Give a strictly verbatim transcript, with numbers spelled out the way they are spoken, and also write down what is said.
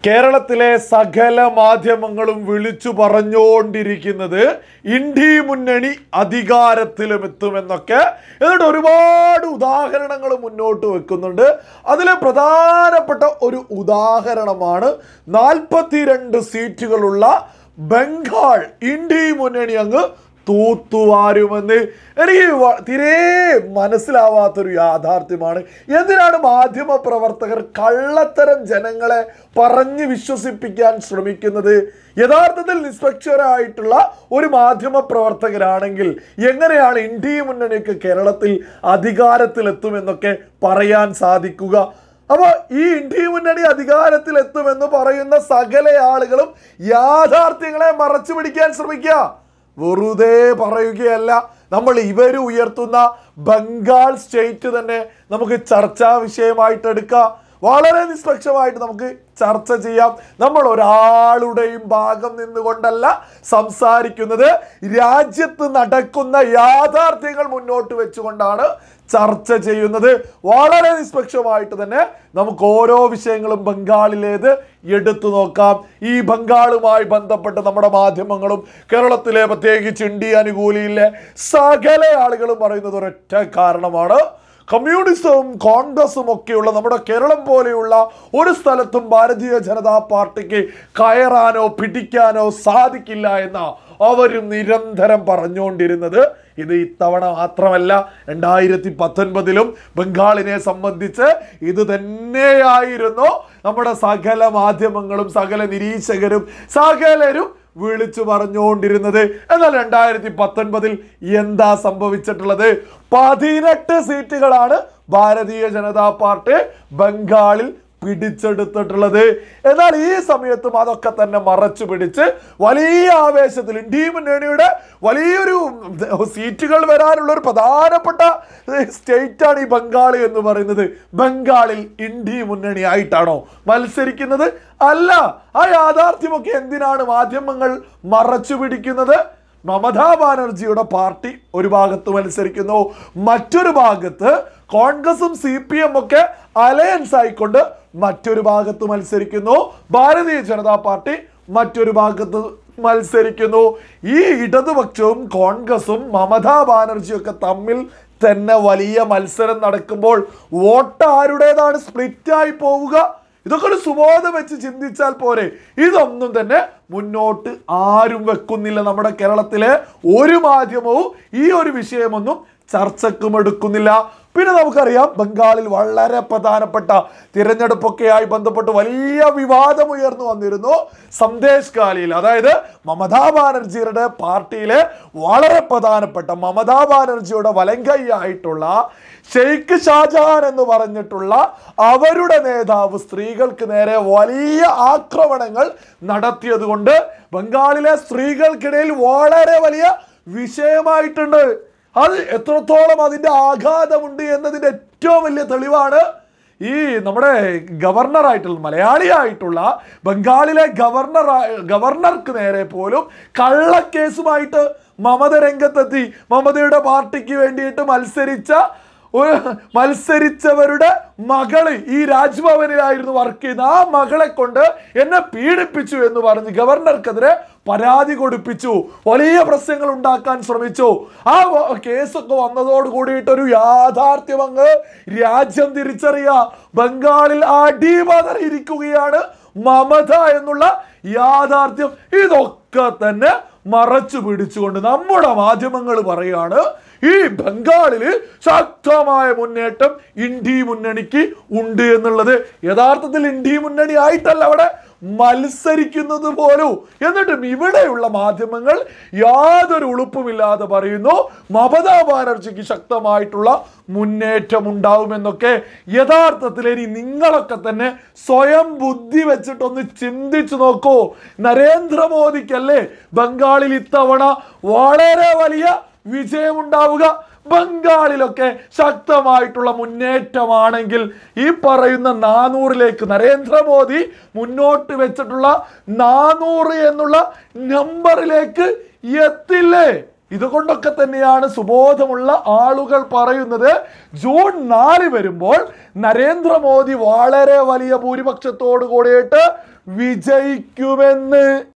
കേരളത്തിലെ സകല മാധ്യമങ്ങളും വിളിച്ചു പറഞ്ഞുകൊണ്ടിരിക്കുന്നത് ഇന്ത്യ മുന്നണി അധികാരത്തിലും എത്തുമെന്നൊക്കെ. എന്നിട്ട് ഒരുപാട് ഉദാഹരണങ്ങൾ മുന്നോട്ട് വെക്കുന്നുണ്ട്. അതിലെ പ്രധാനപ്പെട്ട ഒരു ഉദാഹരണമാണ് നാൽപ്പത്തിരണ്ട് സീറ്റുകളുള്ള ബംഗാൾ ഇന്ത്യ മുന്നണി അങ്ങ് തൂത്തുവാരുമെന്ന്. എനിക്ക് തീരെ മനസ്സിലാവാത്തൊരു യാഥാർത്ഥ്യമാണ്. എന്തിനാണ് മാധ്യമ പ്രവർത്തകർ കള്ളത്തരം ജനങ്ങളെ പറഞ്ഞ് വിശ്വസിപ്പിക്കാൻ ശ്രമിക്കുന്നത്? യഥാർത്ഥത്തിൽ നിഷ്പക്ഷരായിട്ടുള്ള ഒരു മാധ്യമ പ്രവർത്തകരാണെങ്കിൽ എങ്ങനെയാണ് ഇന്ത്യ മുന്നണിക്ക് കേരളത്തിൽ അധികാരത്തിലെത്തുമെന്നൊക്കെ പറയാൻ സാധിക്കുക? അപ്പോൾ ഈ ഇന്ത്യ മുന്നണി അധികാരത്തിലെത്തുമെന്ന് പറയുന്ന സകല ആളുകളും യാഥാർത്ഥ്യങ്ങളെ മറച്ചു പിടിക്കാൻ ശ്രമിക്കുക. വെറുതെ പറയുകയല്ല. നമ്മൾ ഇവർ ഉയർത്തുന്ന ബംഗാൾ സ്റ്റേറ്റ് തന്നെ നമുക്ക് ചർച്ചാ വിഷയമായിട്ട് എടുക്കാം. വളരെ നിഷ്പക്ഷമായിട്ട് നമുക്ക് ചർച്ച ചെയ്യാം. നമ്മൾ ഒരാളുടെയും ഭാഗം നിന്നുകൊണ്ടല്ല സംസാരിക്കുന്നത്. രാജ്യത്ത് നടക്കുന്ന യാഥാർത്ഥ്യങ്ങൾ മുന്നോട്ട് വെച്ചുകൊണ്ടാണ് ചർച്ച ചെയ്യുന്നത്. വളരെ നിഷ്പക്ഷമായിട്ട് തന്നെ നമുക്ക് ഓരോ വിഷയങ്ങളും ബംഗാളിലേത് എടുത്തു നോക്കാം. ഈ ബംഗാളുമായി ബന്ധപ്പെട്ട് നമ്മുടെ മാധ്യമങ്ങളും കേരളത്തിലെ പ്രത്യേകിച്ച് ഇന്ത്യ അനുകൂലിയിലെ സകല ആളുകളും പറയുന്നത് ഒരൊറ്റ കാരണമാണ്: കമ്മ്യൂണിസവും കോൺഗ്രസും ഒക്കെയുള്ള നമ്മുടെ കേരളം പോലെയുള്ള ഒരു സ്ഥലത്തും ഭാരതീയ ജനതാ പാർട്ടിക്ക് കയറാനോ പിടിക്കാനോ സാധിക്കില്ല എന്ന അവർ നിരന്തരം പറഞ്ഞുകൊണ്ടിരുന്നത്. ഇത് ഇത്തവണ മാത്രമല്ല, രണ്ടായിരത്തി പത്തൊൻപതിലും ബംഗാളിനെ സംബന്ധിച്ച് ഇത് തന്നെയായിരുന്നു നമ്മുടെ സകല മാധ്യമങ്ങളും സകല നിരീക്ഷകരും സകലരും വിളിച്ചു പറഞ്ഞുകൊണ്ടിരുന്നത്. എന്നാൽ രണ്ടായിരത്തി പത്തൊൻപതിൽ എന്താ സംഭവിച്ചിട്ടുള്ളത്? പതിനെട്ട് സീറ്റുകളാണ് ഭാരതീയ ജനതാ പാർട്ടി ബംഗാളിൽ പിടിച്ചെടുത്തിട്ടുള്ളത്. എന്നാൽ ഈ സമയത്തും അതൊക്കെ തന്നെ മറച്ചു പിടിച്ച് വലിയ ആവേശത്തിൽ ഇന്ത്യ മുന്നണിയുടെ വലിയൊരു സീറ്റുകൾ വരാനുള്ള ഒരു പ്രധാനപ്പെട്ട സ്റ്റേറ്റാണ് ഈ ബംഗാൾ എന്ന് പറയുന്നത്. ബംഗാളിൽ ഇന്ത്യ മുന്നണി ആയിട്ടാണോ മത്സരിക്കുന്നത്? അല്ല. ആ യാഥാർത്ഥ്യമൊക്കെ എന്തിനാണ് മാധ്യമങ്ങൾ മറച്ചു പിടിക്കുന്നത്? മമതാ ബാനർജിയുടെ പാർട്ടി ഒരു ഭാഗത്ത് മത്സരിക്കുന്നു, മറ്റൊരു ഭാഗത്ത് കോൺഗ്രസും സി പി എം ഒക്കെ അലയൻസ് ആയിക്കൊണ്ട് മറ്റൊരു ഭാഗത്ത് മത്സരിക്കുന്നു, ഭാരതീയ ജനതാ പാർട്ടി മറ്റൊരു ഭാഗത്ത് മത്സരിക്കുന്നു. ഈ ഇടതുപക്ഷവും കോൺഗ്രസും മമതാ ബാനർജിയും ഒക്കെ തമ്മിൽ തന്നെ വലിയ മത്സരം നടക്കുമ്പോൾ വോട്ട് ആരുടേതാണ് സ്പ്ലിറ്റായി പോവുക? ഇതൊക്കെ ഒരു സുബോധം വെച്ച് ചിന്തിച്ചാൽ പോരെ. ഇതൊന്നും തന്നെ മുന്നോട്ട് ആരും വെക്കുന്നില്ല. നമ്മുടെ കേരളത്തിലെ ഒരു മാധ്യമവും ഈ ഒരു വിഷയമൊന്നും ചർച്ചക്കും എടുക്കുന്നില്ല. പിന്നെ നമുക്കറിയാം, ബംഗാളിൽ വളരെ പ്രധാനപ്പെട്ട തിരഞ്ഞെടുപ്പൊക്കെയായി ബന്ധപ്പെട്ട് വലിയ വിവാദം ഉയർന്നു വന്നിരുന്നു. സന്ദേശ് കാലിയിൽ, അതായത് മമതാ ബാനർജിയുടെ പാർട്ടിയിലെ വളരെ പ്രധാനപ്പെട്ട മമതാ ബാനർജിയുടെ വലങ്കൈയായിട്ടുള്ള ഷെയ്ഖ് ഷാജഹാൻ എന്ന് പറഞ്ഞിട്ടുള്ള അവരുടെ നേതാവ് സ്ത്രീകൾക്ക് നേരെ വലിയ ആക്രമണങ്ങൾ നടത്തിയത് കൊണ്ട് ബംഗാളിലെ സ്ത്രീകൾക്കിടയിൽ വളരെ വലിയ വിഷയമായിട്ടുണ്ട്. അത് എത്രത്തോളം അതിൻ്റെ ആഘാതമുണ്ട് എന്നതിൻ്റെ ഏറ്റവും വലിയ തെളിവാണ് ഈ നമ്മുടെ ഗവർണറായിട്ടുള്ള മലയാളിയായിട്ടുള്ള ബംഗാളിലെ ഗവർണർ ഗവർണർക്ക് നേരെ പോലും കള്ളക്കേസുമായിട്ട് മമത രംഗത്തെത്തി. മമതയുടെ പാർട്ടിക്ക് വേണ്ടിയിട്ട് മത്സരിച്ച മത്സരിച്ചവരുടെ മകള് ഈ രാജ്ഭവനിലായിരുന്നു വർക്ക് ചെയ്യുന്നത്. ആ മകളെ കൊണ്ട് എന്നെ പീഡിപ്പിച്ചു എന്ന് പറഞ്ഞ് ഗവർണർക്കെതിരെ പരാതി കൊടുപ്പിച്ചു, വലിയ പ്രശ്നങ്ങൾ ഉണ്ടാക്കാൻ ശ്രമിച്ചു. ആ കേസൊക്കെ വന്നതോട് കൂടിയിട്ടൊരു യാഥാർത്ഥ്യം അങ്ങ് രാജ്യം തിരിച്ചറിയുക. ബംഗാളിൽ അടിപതറിയിരിക്കുകയാണ് മമത എന്നുള്ള യാഥാർത്ഥ്യം. ഇതൊക്കെ തന്നെ മറച്ചു പിടിച്ചുകൊണ്ട് നമ്മുടെ മാധ്യമങ്ങൾ പറയാണ് ഈ ബംഗാളില് ശക്തമായ മുന്നേറ്റം ഇന്ത്യ മുന്നണിക്ക് ഉണ്ട് എന്നുള്ളത്. യഥാർത്ഥത്തിൽ ഇന്ത്യ മുന്നണി ആയിട്ടല്ല അവിടെ മത്സരിക്കുന്നത് പോലും. എന്നിട്ടും ഇവിടെയുള്ള മാധ്യമങ്ങൾ യാതൊരു ഉളുപ്പുമില്ലാതെ പറയുന്നു മമതാ ബാനർജിക്ക് ശക്തമായിട്ടുള്ള മുന്നേറ്റം ഉണ്ടാവുമെന്നൊക്കെ. യഥാർത്ഥത്തിൽ ഇനി നിങ്ങളൊക്കെ തന്നെ സ്വയം ബുദ്ധി വെച്ചിട്ടൊന്ന് ചിന്തിച്ചു നോക്കൂ. നരേന്ദ്രമോദിക്കല്ലേ ബംഗാളിൽ ഇത്തവണ വളരെ വലിയ വിജയമുണ്ടാവുക? ബംഗാളിലൊക്കെ ശക്തമായിട്ടുള്ള മുന്നേറ്റമാണെങ്കിൽ ഈ പറയുന്ന നാനൂറിലേക്ക് നരേന്ദ്രമോദി മുന്നോട്ട് വെച്ചിട്ടുള്ള നാനൂറ് എന്നുള്ള നമ്പറിലേക്ക് എത്തില്ലേ? ഇതുകൊണ്ടൊക്കെ തന്നെയാണ് സുബോധമുള്ള ആളുകൾ പറയുന്നത് ജൂൺ നാല് വരുമ്പോൾ നരേന്ദ്രമോദി വളരെ വലിയ ഭൂരിപക്ഷത്തോട് കൂടിയിട്ട് വിജയിക്കുമെന്ന്.